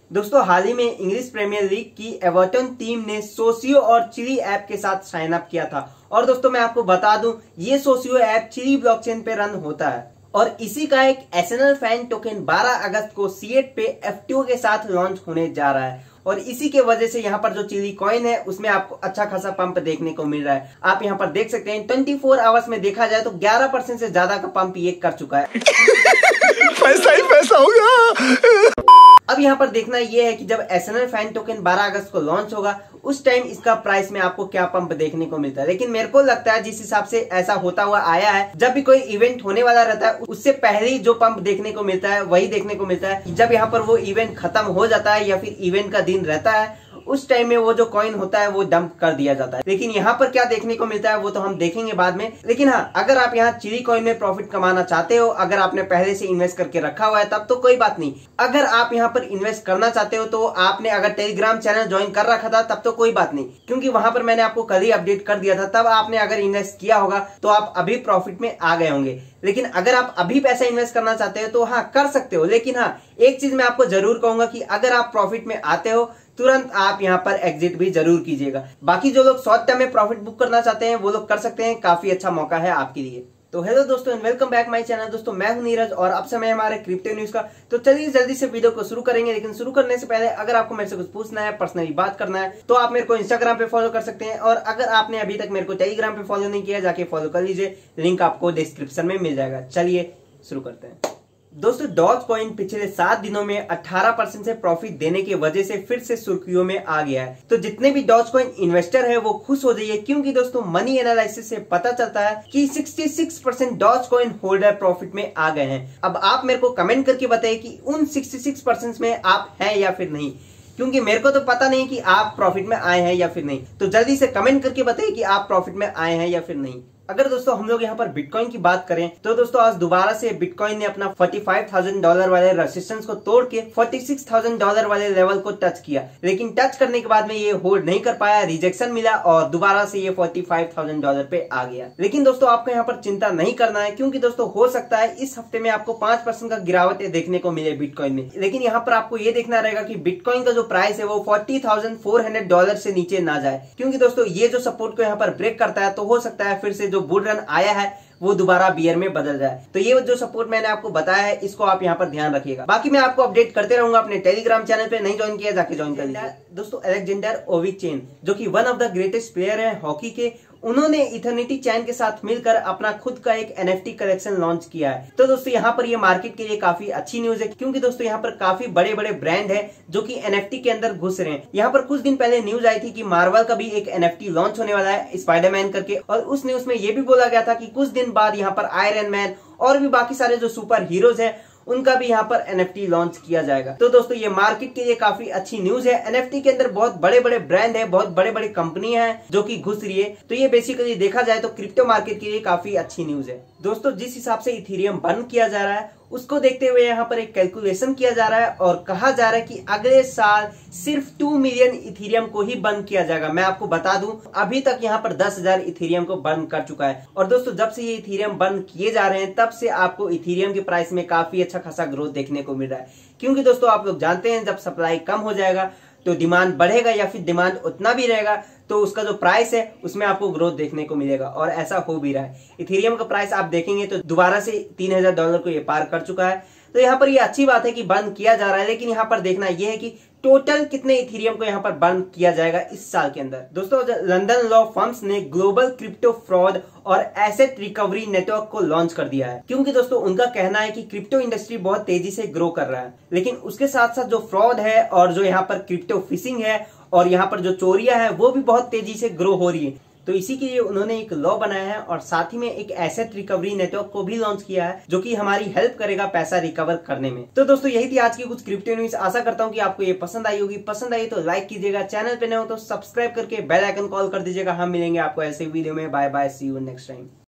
दोस्तों हाल ही में इंग्लिश प्रीमियर लीग की एवर्टन टीम ने सोशियो और चिली ऐप के साथ साइन अप किया था। और दोस्तों मैं आपको बता दूं, ये सोशियो ऐप चिली ब्लॉकचेन पे रन होता है और इसी का एक एसएनएल फैन टोकन 12 अगस्त को सीएट पे एफटीओ के साथ लॉन्च होने जा रहा है। और इसी के वजह से यहाँ पर जो चिली कॉइन है उसमें आपको अच्छा खासा पंप देखने को मिल रहा है। आप यहाँ पर देख सकते हैं 24 आवर्स में देखा जाए तो 11% से ज्यादा का पंप ये कर चुका है। पैसा ही पैसा होगा। अब यहाँ पर देखना ये है कि जब एसएनएल फैन टोकन 12 अगस्त को लॉन्च होगा उस टाइम इसका प्राइस में आपको क्या पंप देखने को मिलता है। लेकिन मेरे को लगता है जिस हिसाब से ऐसा होता हुआ आया है, जब भी कोई इवेंट होने वाला रहता है उससे पहले ही जो पंप देखने को मिलता है वही देखने को मिलता है। जब यहाँ पर वो इवेंट खत्म हो जाता है या फिर इवेंट का दिन रहता है उस टाइम में वो जो कॉइन होता है वो डंप कर दिया जाता है। लेकिन यहाँ पर क्या देखने को मिलता है वो तो हम देखेंगे बाद में। लेकिन हाँ, अगर आप यहाँ चिली कॉइन में प्रॉफिट कमाना चाहते हो, अगर आपने पहले से इन्वेस्ट करके रखा हुआ है तब तो कोई बात नहीं। अगर आप यहाँ पर इन्वेस्ट करना चाहते हो तो आपने अगर टेलीग्राम चैनल ज्वाइन कर रखा था तब तो कोई बात नहीं, क्योंकि वहां पर मैंने आपको कल ही अपडेट कर दिया था। तब आपने अगर इन्वेस्ट किया होगा तो आप अभी प्रॉफिट में आ गए होंगे। लेकिन अगर आप अभी पैसा इन्वेस्ट करना चाहते हो तो हाँ कर सकते हो। लेकिन हाँ, एक चीज मैं आपको जरूर कहूंगा कि अगर आप प्रॉफिट में आते हो तुरंत आप यहाँ पर एग्जिट भी जरूर कीजिएगा। बाकी जो लोग शॉर्ट टर्म में प्रॉफिट बुक करना चाहते हैं वो लोग कर सकते हैं, काफी अच्छा मौका है आपके लिए। तो हेलो दोस्तों and welcome back my channel. दोस्तों मैं हूं नीरज और अब समय हमारे क्रिप्टो न्यूज का। तो चलिए जल्दी से वीडियो को शुरू करेंगे। लेकिन शुरू करने से पहले अगर आपको मेरे से कुछ पूछना है, पर्सनली बात करना है तो आप मेरे को इंस्टाग्राम पे फॉलो कर सकते हैं। और अगर आपने अभी तक मेरे को टेलीग्राम पे फॉलो नहीं किया जाके फॉलो कर लीजिए, लिंक आपको डिस्क्रिप्शन में मिल जाएगा। चलिए शुरू करते हैं। दोस्तों डॉज कॉइन पिछले 7 दिनों में 18% से प्रॉफिट देने की वजह से फिर से सुर्खियों में आ गया है। तो जितने भी डॉज कॉइन इन्वेस्टर है वो खुश हो जाइए, क्योंकि दोस्तों मनी एनालिसिस से पता चलता है कि 66% डॉज कॉइन होल्डर प्रॉफिट में आ गए हैं। अब आप मेरे को कमेंट करके बताइए कि उन 66% में आप हैं या फिर नहीं, क्योंकि मेरे को तो पता नहीं कि आप प्रॉफिट में आए हैं या फिर नहीं। तो जल्दी से कमेंट करके बताइए कि आप प्रॉफिट में आए हैं या फिर नहीं। अगर दोस्तों हम लोग यहाँ पर बिटकॉइन की बात करें तो दोस्तों आज दोबारा से बिटकॉइन ने अपना $45,000 वाले रेजिस्टेंस को तोड़ के $46,000 वाले लेवल को टच किया। लेकिन टच करने के बाद में ये होल्ड नहीं कर पाया, रिजेक्शन मिला और दोबारा से ये $45,000 पे आ गया। लेकिन दोस्तों आपको यहाँ पर चिंता नहीं करना है, क्योंकि दोस्तों हो सकता है इस हफ्ते में आपको 5% का गिरावट देखने को मिले बिटकॉइन में। लेकिन यहाँ पर आपको ये देखना रहेगा कि बिटकॉइन का जो प्राइस है वो $40,400 से नीचे ना जाए, क्योंकि दोस्तों ये जो सपोर्ट को यहाँ पर ब्रेक करता है तो हो सकता है फिर से बुल रन आया है वो दोबारा बियर में बदल जाए। तो ये जो सपोर्ट मैंने आपको बताया है इसको आप यहाँ पर ध्यान रखिएगा। बाकी मैं आपको अपडेट करते रहूंगा। अपने टेलीग्राम चैनल पे नहीं ज्वाइन किया जाके ज्वाइन कर लीजिए। दोस्तों अलेक्जेंडर ओविचेन जो कि one of the greatest player है हॉकी के, उन्होंने इथरनिटी चैन के साथ मिलकर अपना खुद का एक एनएफटी कलेक्शन लॉन्च किया है। तो दोस्तों यहाँ पर ये मार्केट के लिए काफी अच्छी न्यूज है, क्योंकि दोस्तों यहाँ पर काफी बड़े बड़े ब्रांड है जो कि एनएफटी के अंदर घुस रहे हैं। यहाँ पर कुछ दिन पहले न्यूज आई थी कि मार्वल का भी एक एनएफटी लॉन्च होने वाला है स्पाइडरमैन करके, और उस न्यूज में ये भी बोला गया था कि कुछ दिन बाद यहाँ पर आयरन मैन और भी बाकी सारे जो सुपर हीरोज है उनका भी यहाँ पर एनएफटी लॉन्च किया जाएगा। तो दोस्तों ये मार्केट के लिए काफी अच्छी न्यूज है। एनएफटी के अंदर बहुत बड़े बड़े ब्रांड है, बहुत बड़े बड़े कंपनी है जो कि घुस रही है। तो ये बेसिकली देखा जाए तो क्रिप्टो मार्केट के लिए काफी अच्छी न्यूज है। दोस्तों जिस हिसाब से इथेरियम बर्न किया जा रहा है उसको देखते हुए यहाँ पर एक कैलकुलेशन किया जा रहा है और कहा जा रहा है कि अगले साल सिर्फ 2 मिलियन इथेरियम को ही बर्न किया जाएगा। मैं आपको बता दूं अभी तक यहाँ पर 10,000 इथेरियम को बर्न कर चुका है। और दोस्तों जब से ये इथेरियम बर्न किए जा रहे हैं तब से आपको इथेरियम के प्राइस में काफी अच्छा खासा ग्रोथ देखने को मिल रहा है, क्योंकि दोस्तों आप लोग जानते हैं जब सप्लाई कम हो जाएगा तो डिमांड बढ़ेगा, या फिर डिमांड उतना भी रहेगा तो उसका जो प्राइस है उसमें आपको ग्रोथ देखने को मिलेगा। और ऐसा हो भी रहा है। इथेरियम का प्राइस आप देखेंगे तो दोबारा से $3,000 को ये पार कर चुका है। तो यहाँ पर ये अच्छी बात है कि बर्न किया जा रहा है। लेकिन यहाँ पर देखना यह है कि टोटल कितने इथेरियम को यहाँ पर बर्न किया जाएगा इस साल के अंदर। दोस्तों लंदन लॉ फर्म्स ने ग्लोबल क्रिप्टो फ्रॉड और एसेट रिकवरी नेटवर्क को लॉन्च कर दिया है, क्योंकि दोस्तों उनका कहना है कि क्रिप्टो इंडस्ट्री बहुत तेजी से ग्रो कर रहा है, लेकिन उसके साथ साथ जो फ्रॉड है और जो यहाँ पर क्रिप्टो फिशिंग है और यहाँ पर जो चोरियां है वो भी बहुत तेजी से ग्रो हो रही है। तो इसी के लिए उन्होंने एक लॉ बनाया है और साथ ही में एक एसेट रिकवरी नेटवर्क को भी लॉन्च किया है जो कि हमारी हेल्प करेगा पैसा रिकवर करने में। तो दोस्तों यही थी आज की कुछ क्रिप्टो न्यूज। आशा करता हूँ कि आपको ये पसंद आई होगी। पसंद आई तो लाइक कीजिएगा, चैनल पे नए हो तो सब्सक्राइब करके बेल आइकन कॉल कर दीजिएगा। हम मिलेंगे आपको ऐसे वीडियो में। Bye bye, see you next time.